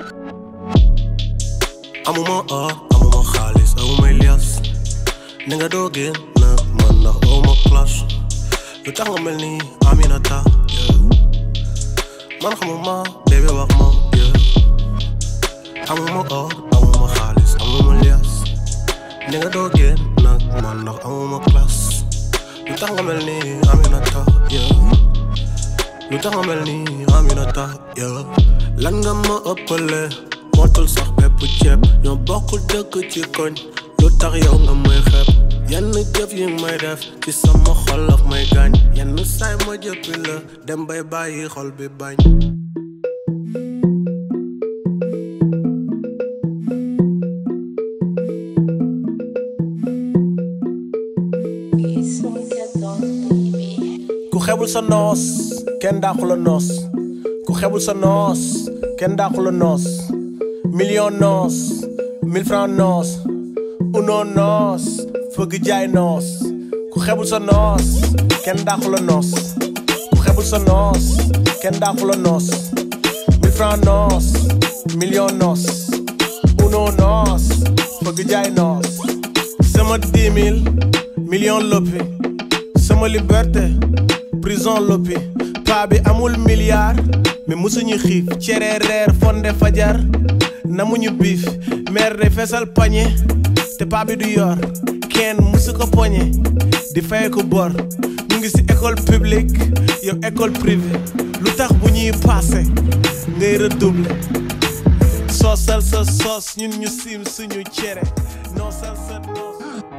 Amuma amuma xaalis amuma lias Nigga doo génn nag man ndax awma clash lu tax nga mel ni Aminata man xamuma bébé wax ma amuma amuma xaalis amuma lias Nigga doo génn nag man ndax amuma clash lu tax nga mel ni Aminata lu tax nga mel ni Aminata lan nga ma ëppale motul sax bépp ceeb ñoo bokk dëkk ci koñ lu tax yow nga may xeeb yenn jëf yi may def ci sama xol af may gaañ yenn saay ma jëppi la dem bay bàyyi xol bi bañ ku xebul sa noos kenn daaxu la noos ku xebul sa noos kenn daaxu la noos million noos 1000 francs noos uno noos fëgg jaay noos ku xebul sa noos kenn daaxu la noos ku xebul sa noos kenn daaxu la noos 1000 francs noos million noos uno noos fëgg jaay noos sama 10 000 million loppi sama liberté prison loppi paa bi amul milliard mais musuñu xiif cere reer fonde fajar namuñu biif mer de fesal pañe te paa bi du yor kenn musu ko poñe di fay ko bor ñu ngi ci école publique yow école privée lu tax bu ñuy passé ngay redoubler soosal sa soos ñun ñu siim suñu cere noosal sa noos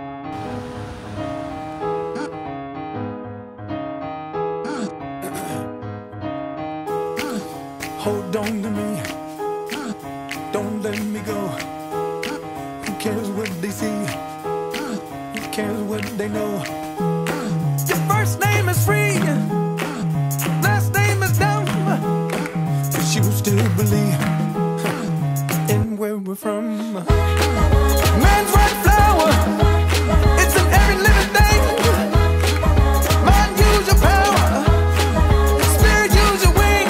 Hold on to me, don't let me go. Who cares what they see? Who cares what they know? Your first name is free, last name is dumb, but you still believe in where we're from. Man's right flower, it's in every living thing. Mind, use your power. Spirit, use your wings.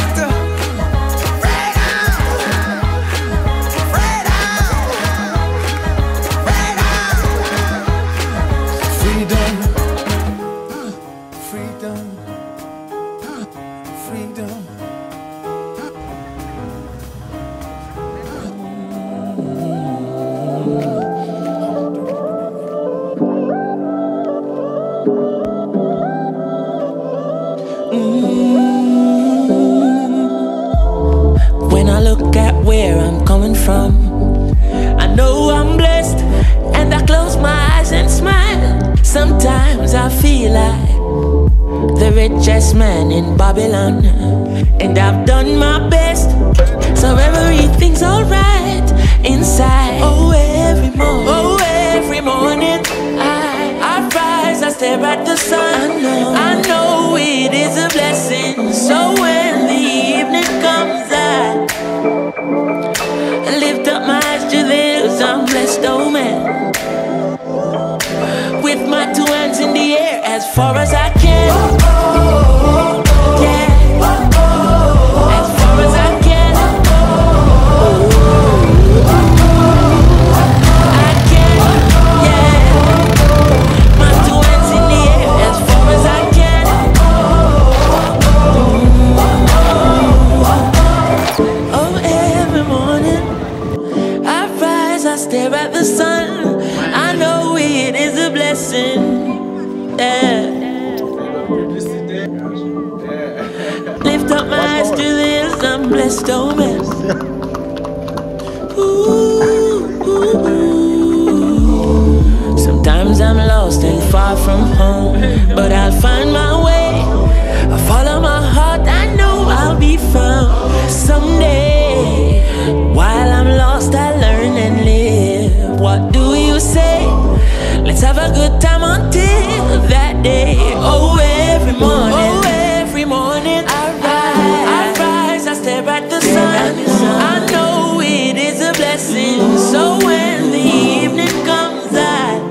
When I look at where I'm coming from, I know I'm blessed, and I close my eyes and smile. Sometimes I feel like the richest man in Babylon, and I've done my best, so everything's alright inside. Oh, every morning I rise, I stare at the sun. I know it is a blessing. So when the evening comes, I lift up my eyes to the hills. I'm blessed, oh man, with my two hands in the air as far as I can. Yeah, as far as I can. I can, yeah. My two hands in the air as far as I can. Oh, every morning I rise, I stare at the sun. I know it is a blessing. Yeah. Lift up my eyes to the hills, I'm blessed, oh man. Sometimes I'm lost and far from home, but I'll find my way. I follow my heart, I know I'll be found someday. While I'm lost, I learn and live. What do you say? Let's have a good time until that day. Oh, every morning I rise, I stare at the sun. I know it is a blessing. So when the evening comes, I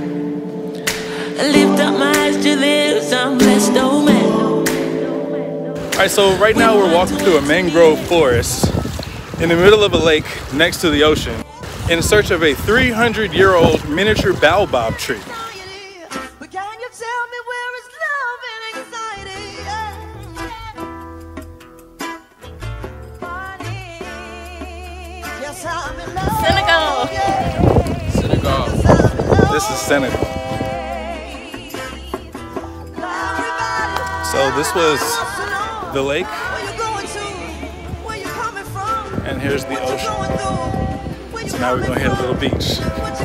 lift up my eyes to the hills. I'm blessed, oh man. Alright, so right now we're walking through a mangrove forest. in the middle of a lake next to the ocean in search of a 300-year-old miniature baobab tree. Senegal. This is Senegal. So this was the lake, and here's the ocean. So now we're gonna hit a little beach.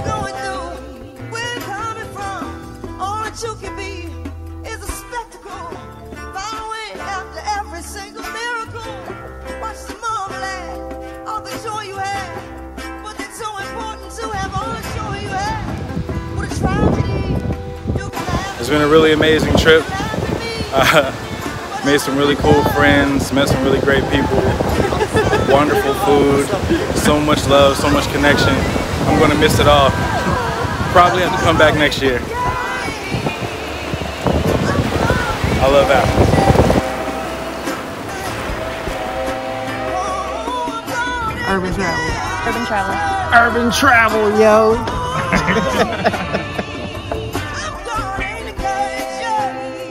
It's been a really amazing trip. Made some really cool friends, met some really great people, wonderful food, so much love, so much connection. I'm gonna miss it all. Probably have to come back next year. I love Africa. Urban travel. Urban travel, yo.